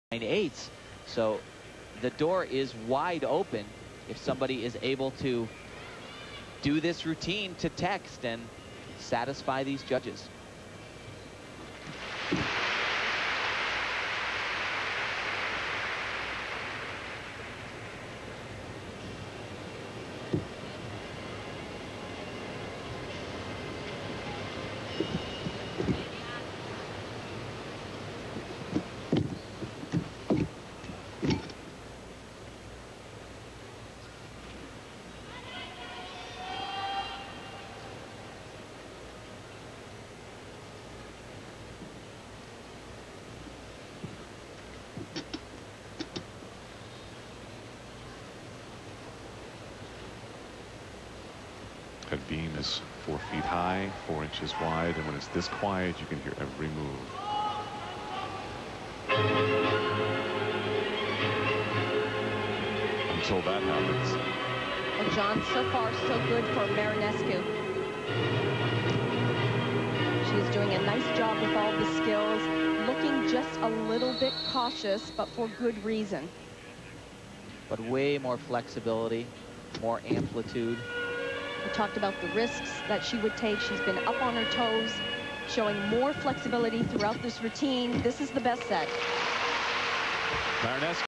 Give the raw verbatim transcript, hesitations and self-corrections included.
nine eighths. So the door is wide open if somebody is able to do this routine to text and satisfy these judges. That beam is four feet high, four inches wide, and when it's this quiet, you can hear every move. Until that happens. Well, John, so far so good for Marinescu. She's doing a nice job with all the skills, looking just a little bit cautious, but for good reason. But way more flexibility, more amplitude. We talked about the risks that she would take. She's been up on her toes, showing more flexibility throughout this routine. This is the best set. Marinescu